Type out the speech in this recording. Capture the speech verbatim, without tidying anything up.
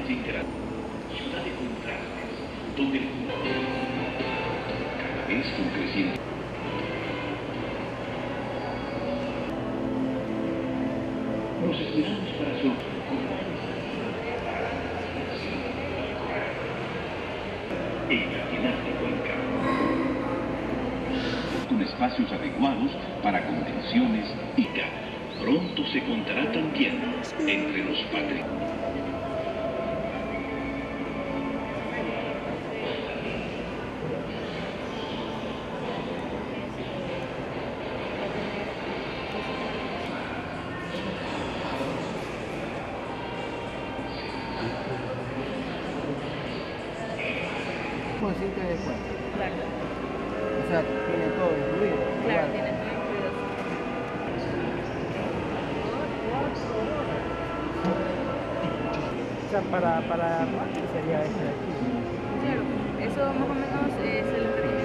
integra ciudad de contrastes, donde cada vez con creciente. Nos esperamos para su en Caminar de Cuenca, con espacios adecuados para convenciones y K. Pronto se contará también entre los patrimonios. Con cinco de descuento. Claro. O sea, tiene todo incluido. Claro, Igual. tiene todo incluido. O sea, para, para marketing sería este de aquí. Claro, eso más o menos es el